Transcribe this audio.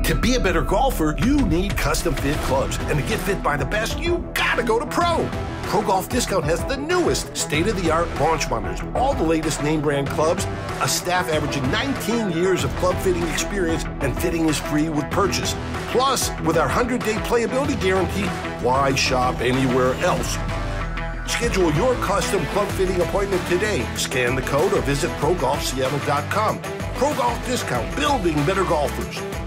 To be a better golfer, you need custom fit clubs. And to get fit by the best, you gotta go to Pro. Pro Golf Discount has the newest state-of-the-art launch monitors, all the latest name brand clubs, a staff averaging 19 years of club fitting experience, and fitting is free with purchase. Plus, with our 100-day playability guarantee, why shop anywhere else? Schedule your custom club fitting appointment today. Scan the code or visit ProGolfSeattle.com. Pro Golf Discount, building better golfers.